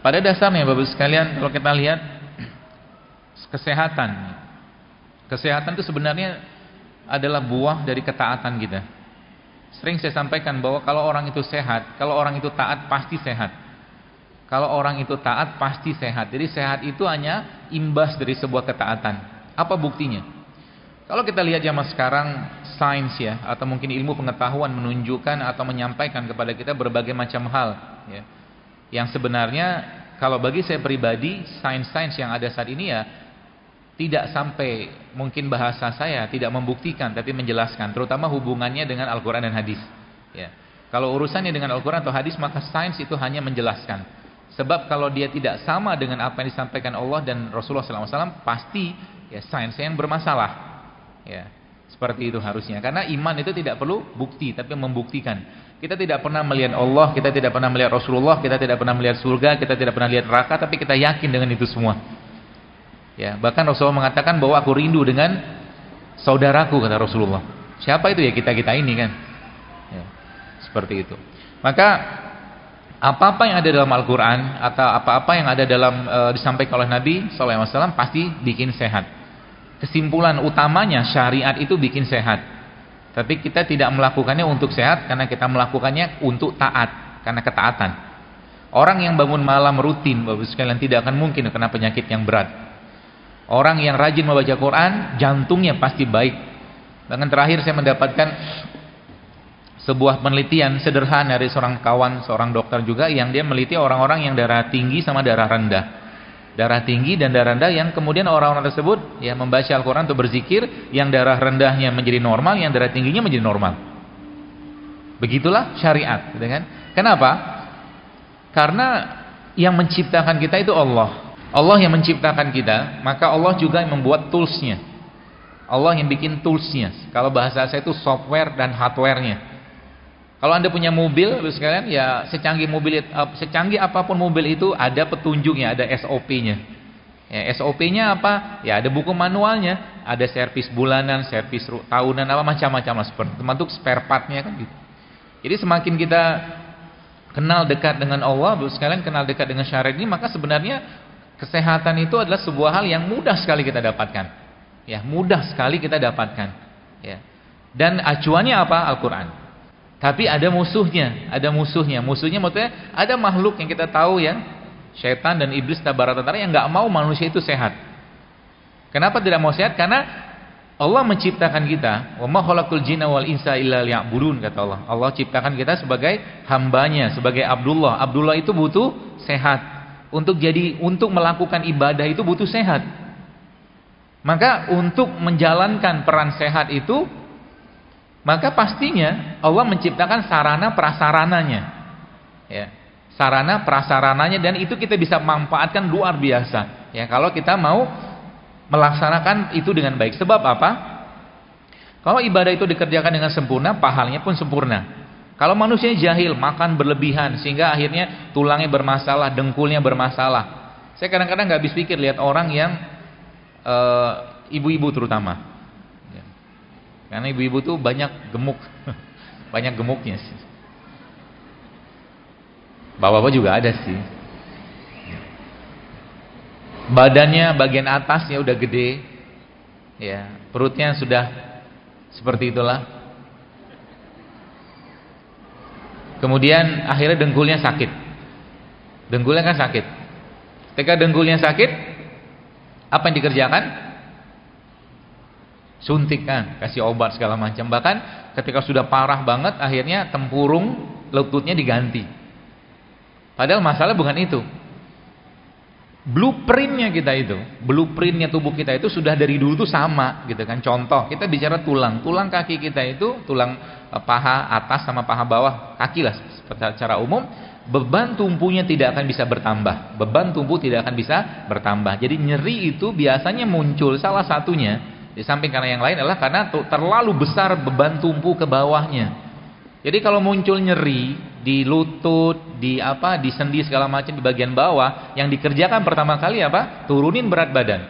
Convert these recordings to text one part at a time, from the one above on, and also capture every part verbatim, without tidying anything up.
Pada dasarnya Bapak sekalian, kalau kita lihat kesehatan, kesehatan itu sebenarnya adalah buah dari ketaatan kita. Sering saya sampaikan bahwa kalau orang itu sehat, kalau orang itu taat pasti sehat. Kalau orang itu taat pasti sehat. Jadi sehat itu hanya imbas dari sebuah ketaatan. Apa buktinya? Kalau kita lihat zaman sekarang, sains ya, atau mungkin ilmu pengetahuan menunjukkan atau menyampaikan kepada kita berbagai macam hal ya. Yang sebenarnya kalau bagi saya pribadi, sains-sains yang ada saat ini ya tidak sampai, mungkin bahasa saya tidak membuktikan tapi menjelaskan, terutama hubungannya dengan Al-Quran dan hadis ya. Kalau urusannya dengan Al-Quran atau hadis, maka sains itu hanya menjelaskan. Sebab kalau dia tidak sama dengan apa yang disampaikan Allah dan Rasulullah shallallahu alaihi wasallam, pasti ya sains yang bermasalah ya. Seperti itu harusnya. Karena iman itu tidak perlu bukti, tapi membuktikan. Kita tidak pernah melihat Allah, kita tidak pernah melihat Rasulullah, kita tidak pernah melihat surga, kita tidak pernah lihat neraka, tapi kita yakin dengan itu semua ya. Bahkan Rasulullah mengatakan bahwa aku rindu dengan saudaraku, kata Rasulullah. Siapa itu ya? Kita-kita ini kan ya. Seperti itu. Maka apa-apa yang ada dalam Al-Quran atau apa-apa yang ada dalam e, disampaikan oleh Nabi shallallahu alaihi wasallam pasti bikin sehat. Kesimpulan utamanya, syariat itu bikin sehat. Tapi kita tidak melakukannya untuk sehat, karena kita melakukannya untuk taat, karena ketaatan. Orang yang bangun malam rutin, Bapak sekalian, tidak akan mungkin kena penyakit yang berat. Orang yang rajin membaca Quran, jantungnya pasti baik. Bahkan terakhir saya mendapatkan sebuah penelitian sederhana dari seorang kawan, seorang dokter juga, yang dia meliti orang-orang yang darah tinggi sama darah rendah. Darah tinggi dan darah rendah, yang kemudian orang-orang tersebut ya membaca Al-Quran untuk berzikir, yang darah rendahnya menjadi normal, yang darah tingginya menjadi normal. Begitulah syariat, gitu kan? Kenapa? Karena yang menciptakan kita itu Allah. Allah yang menciptakan kita, maka Allah juga yang membuat toolsnya. Allah yang bikin toolsnya. Kalau bahasa saya itu software dan hardwarenya. Kalau Anda punya mobil, sekalian, ya secanggih mobil, secanggih apapun mobil itu ada petunjuknya, ada S O P-nya. Ya, S O P-nya apa? Ya ada buku manualnya, ada servis bulanan, servis tahunan, apa macam-macam lah, seperti termasuk spare part-nya kan gitu. Jadi semakin kita kenal dekat dengan Allah, sekalian kenal dekat dengan syariat ini, maka sebenarnya kesehatan itu adalah sebuah hal yang mudah sekali kita dapatkan. Ya, mudah sekali kita dapatkan. Ya. Dan acuannya apa? Al-Quran. Tapi ada musuhnya, ada musuhnya. Musuhnya maksudnya ada makhluk yang kita tahu ya, syaitan dan iblis tabarakatara, yang nggak mau manusia itu sehat. Kenapa tidak mau sehat? Karena Allah menciptakan kita, wa ma khalaqtul jinna wal insa illa liya'budun, kata Allah. Allah ciptakan kita sebagai hambanya, sebagai Abdullah. Abdullah itu butuh sehat. Untuk jadi untuk melakukan ibadah itu butuh sehat. Maka untuk menjalankan peran sehat itu, maka pastinya Allah menciptakan sarana prasarananya ya, sarana prasarananya, dan itu kita bisa manfaatkan luar biasa ya kalau kita mau melaksanakan itu dengan baik. Sebab apa? Kalau ibadah itu dikerjakan dengan sempurna, pahalanya pun sempurna. Kalau manusia jahil, makan berlebihan sehingga akhirnya tulangnya bermasalah, dengkulnya bermasalah. Saya kadang-kadang nggak habis pikir lihat orang yang ibu-ibu uh, terutama. Karena ibu-ibu tuh banyak gemuk, banyak gemuknya sih. Bapak-bapak juga ada sih. Badannya bagian atasnya udah gede, ya, perutnya sudah seperti itulah. Kemudian akhirnya dengkulnya sakit. Dengkulnya kan sakit. Ketika dengkulnya sakit, apa yang dikerjakan? Suntik kan, kasih obat segala macam. Bahkan ketika sudah parah banget, akhirnya tempurung lututnya diganti. Padahal masalah bukan itu. Blueprintnya kita itu, blueprintnya tubuh kita itu sudah dari dulu tuh sama, gitu kan. Contoh, kita bicara tulang, tulang kaki kita itu, tulang paha atas sama paha bawah, kaki lah secara umum, beban tumpunya tidak akan bisa bertambah. Beban tumbuh tidak akan bisa bertambah. Jadi nyeri itu biasanya muncul salah satunya. Di samping karena yang lain adalah karena terlalu besar beban tumpu ke bawahnya. Jadi kalau muncul nyeri di lutut, di apa, di sendi segala macam di bagian bawah, yang dikerjakan pertama kali apa? Turunin berat badan.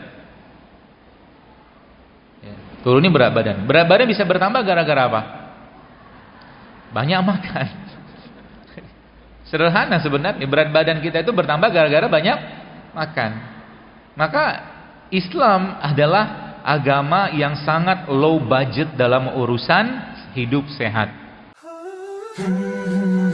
Ya, turunin berat badan. Berat badan bisa bertambah gara-gara apa? Banyak makan. Sederhana sebenarnya, berat badan kita itu bertambah gara-gara banyak makan. Maka Islam adalah agama yang sangat low budget dalam urusan hidup sehat.